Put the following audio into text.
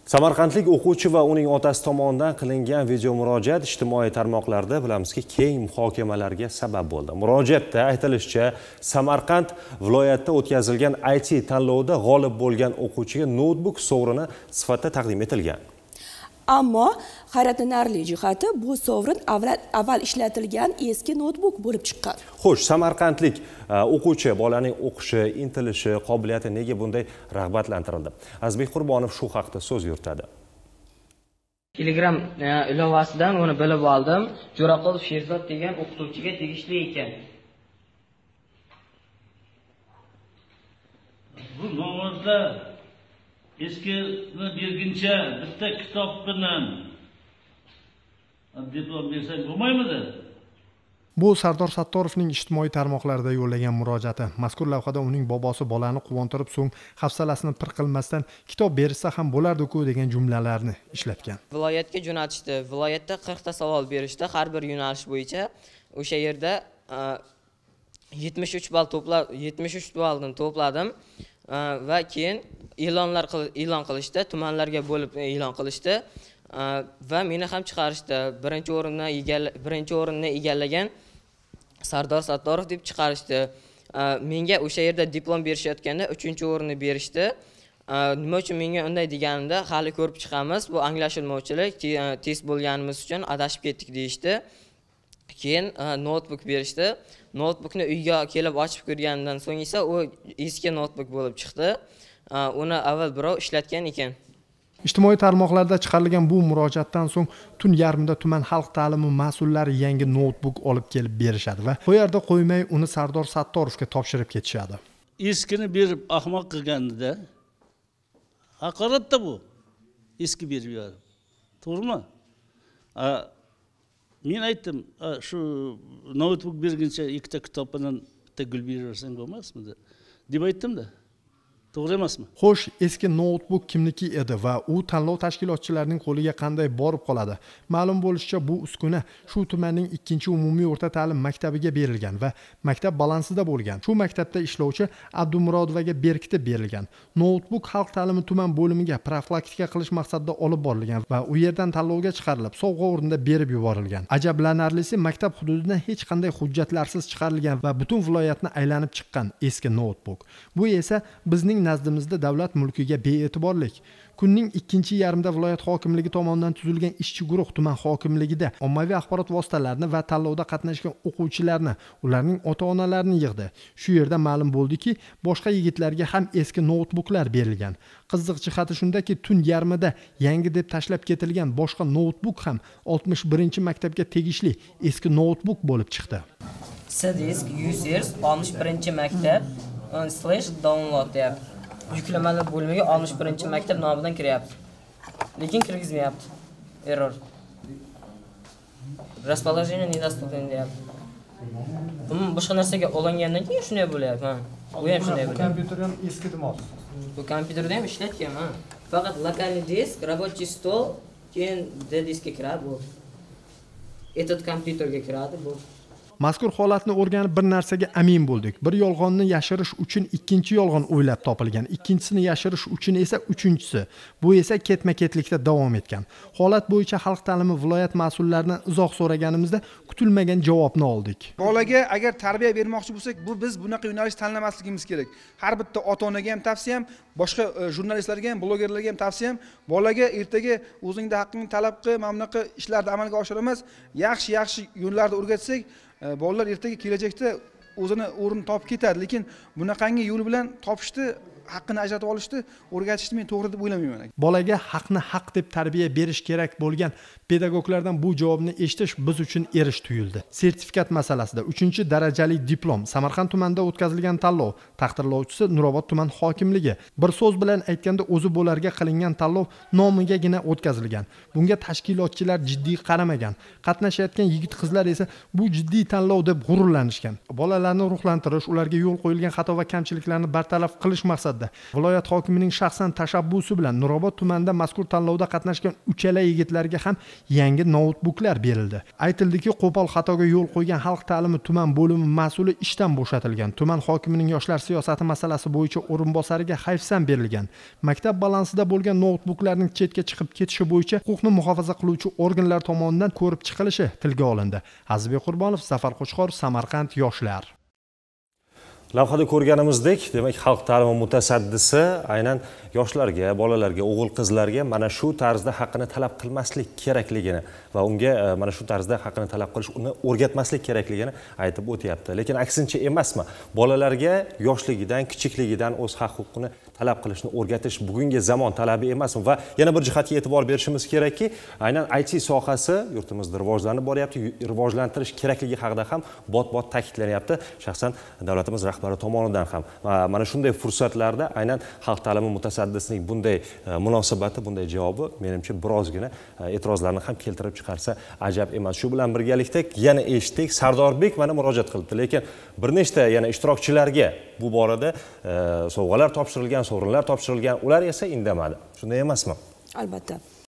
Samarqandlik o'quvchi va uning otasi tomonidan qilingan video murojaat ijtimoiy tarmoqlarda bilamizki, keng muhokamalarga sabab bo'ldi. Murojaatda aytilishicha, Samarqand viloyatida o'tkazilgan IT tanlovda g'olib bo'lgan o'quvchiga noutbuk sovrini sifatida taqdim etilgan. Ammo hayratlanarli jihati bu sovrin avval ishlatilgan eski noutbuk bo'lib chiqqan. Xo'sh, samarqandlik o'quvchi bolaning o'qishi, intilishi, qobiliyati nega bunday rag'batlantirildi? Azbek Qurbonov shu haqda so'z yuritadi. Telegram ilovasidan uni bilib oldim. Jo'raqulov Sherzod degan o'qituvchiga tegishli ekan. Bu nomozda eskini berguncha bitta kitob bilan diplom bersak bo'lmaymidi? Bu Sardor Sattorovning ijtimoiy tarmoqlarda yo'llagan murojaati. Mazkur lavhada uning bobosi bolani quvontirib, so'ng hafsalasini pir qilmasdan kitob bersa ham bo'lardi-ku degan jumlalarni ishlatgan. Viloyatga jo'natishdi. Viloyatda 40 ta savol berishdi, har bir yo'nalish bo'yicha. O'sha yerda 73 ballni to'pladim va keyin e'lon qilishdi, tumanlarga bo'lib e'lon qilishdi va meni ham chiqarishdi. Birinchi o'rinni egallagan Sardor Sattorov deb chiqarishdi. Menga o'sha yerda diplom berishayotganda 3-o'rinni berishdi. Nima uchun menga unday deganimda, hali ko'rib chiqamiz, bu anglashilmovchilik, test bo'lganimiz uchun adashib ketdik deyishdi. Keyin noutbuk berishdi. Noutbukni uyga kelib ochib ko'rganimdan so'ng esa u eski noutbuk bo'lib chiqdi. Uni avval birov ishlatgan ekan. Ijtimoiy tarmoqlarda chiqarilgan bu murojaatdan so'ng tun yarmida tuman xalq ta'limi mas'ullari yangi noutbuk olib kelib berishadi va qo'yarda qo'ymay uni Sardor Sattorovga topshirib ketishadi. Eskini berib ahmoq qilganda haqoratda bu. Eski berib yubordi. To'g'rimi? Men aytdim, shu noutbuk berguncha ikkita kitob bilan bitta gul beraversang bo'lmasmidi deb aytdim-da. To'g'ri emasmi? Xo'sh, eski noutbuk kimniki edi va u tanlov tashkilotchilarining qo'liga qanday borib qoladi? Ma'lum bo'lishicha, bu uskuna shu tumanning 2-umumiy o'rta ta'lim maktabiga berilgan va maktab balansida bo'lgan. Shu maktabda ishlovchi Abdumurodovaga berkitib berilgan. Noutbuk xalq ta'limi tuman bo'limiga profilaktika qilish maqsadida olib borilgan va u yerdan tanlovga chiqarilib, sovg'a o'rnida berib yuborilgan. Ajablanarlisi, maktab hududidan hech qanday hujjatlarsiz chiqarilgan va butun viloyatni aylanib chiqqan eski noutbuk. Bu esa bizning nazdimizda davlat mulkiga bee'tiborlik. Kunning 2-yarmida viloyat hokimligi tomonidan tuzilgan ishchi guruh tuman hokimligida ommaviy axborot vositalarini va tanlovda qatnashgan o'quvchilarni, ularning ota-onalarini yig'di. Shu yerda ma'lum bo'ldiki, boshqa yigitlarga ham eski noutbuklar berilgan. Qiziq jihati shundaki, tun yarmida yangi deb tashlab ketilgan boshqa noutbuk ham 61-maktabga tegishli eski noutbuk bo'lib chiqdi. C-disk, users, 61-maktab, /download deyapti. Yuklamalar bo'limiga 61-maktab nomidan kiryapti. Lekin kirgizmayapti. Error. Расположение недоступно deyapti. Boshqa narsaga olingandan keyin shunday bo'lyapti. Bu ham shunday bo'lyapti. Kompyuter ham eski demos. Bu kompyuterda ham ishlatganman. Faqat lokalniy disk, рабочий stol, keyin D-diskga kiradi bu. Этот kompyuterga kiradi bu. Mazkur holatni o'rganib bir narsaga amin bo'ldik. Bir yolg'onni yashirish uchun ikkinchi yolg'on o'ylab topilgan, ikkinchisini yashirish uchun esa uchinchisi. Bu esa ketma-ketlikda davom etgan. Holat bo'yicha xalq ta'limi viloyat mas'ullaridan izoh so'raganimizda kutilmagan javobni oldik. Bolaga agar tarbiya bermoqchi bo'lsak, biz bunaqa yo'nalish tanlamasligimiz kerak. Har bitta ota-onaga ham tavsiyam, boshqa jurnalistlarga ham, blogerlarga ham tavsiyam, bolaga ertaga o'zingda haqqingni talab qil, mana bunaqa ishlarni amalga oshiramas, yaxshi yo'llarni o'rgatsak, bolalar ertaga kelajakda o'zini o'rnini topib ketadi, lekin bunaqangi yo'l bilan topishdi, haqqini ajratib olishdi, o'rgatishni men to'g'ri deb o'ylamayman. Bolaga haqni haq deb tarbiya berish kerak bo'lgan pedagoglardan bu javobni eshitish biz uchun erish tuyuldi. Sertifikat masalasida 3-darajali diplom Samarqand tumanida o'tkazilgan tanlov, taqdirlovchisi Nurobod tuman hokimligi. Bir so'z bilan aytganda, o'zi bo'larga qilingan tanlov nomigagina o'tkazilgan. Bunga tashkilotchilar jiddiy qaramagan. Qatnashayotgan yigit-qizlar esa bu jiddiy tanlov deb g'ururlanishgan. Bolalarni ruhlantirish, ularga yo'l qo'yilgan xato va kamchiliklarni bartaraf qilish maqsadida maqsadda viloyat hokimining shaxsan tashabbusi bilan Nurobod tumanida mazkur tanlovda qatnashgan uchala yigitlarga ham yangi noutbuklar berildi. Aytildiki, qo'pol xatoga yo'l qo'ygan xalq ta'limi tuman bo'limi mas'uli ishdan bo'shatilgan. Tuman hokimining yoshlar siyosati masalasi bo'yicha o'rinbosariga hayfsan berilgan. Maktab balansida bo'lgan noutbuklarning chetga chiqib ketishi bo'yicha huquqni muhofaza qiluvchi organlar tomonidan ko'rib chiqilishi tilga olindi. Azizbek Qurbonov, Zafar Qo'chqorov, Samarqand yoshlar. Lavhada ko'rganimizdek, demak, xalq ta'limi mutasaddisi aynan yoshlarga, bolalarga, o'g'il-qizlarga mana shu tarzda haqqini talab qilmaslik kerakligini va unga mana shu tarzda haqqini talab qilish, uni o'rgatmaslik kerakligini aytib o'tyapti. Lekin aksincha emasmi? Bolalarga yoshligidan, kichikligidan o'z haq-huquqini talab qilishni o'rgatish bugungi zamon talabi emasmi? Va yana bir jihatga e'tibor berishimiz kerakki, aynan IT sohasi yurtimizda rivojlanib boryapti, rivojlantirish kerakligi haqida ham bot-bot ta'kidlanyapti. Shaxsan davlatimiz rahbari tomonidan ham. Mana shunday fursatlarda aynan xalq ta'limi mutasaddisining bunday munosabati, bunday javobi menimcha birozgina e'tirozlarni ham keltirib chiqarsa ajab emas. Shu bilan birgalikda yana eshitdik, Sardorbek mana murojaat qilibdi, lekin bir nechta yana ishtirokchilarga bu borada sovg'alar topshirilgan, sovrinlar topshirilgan, ular esa indamadi. Shunday emasmi? Albatta.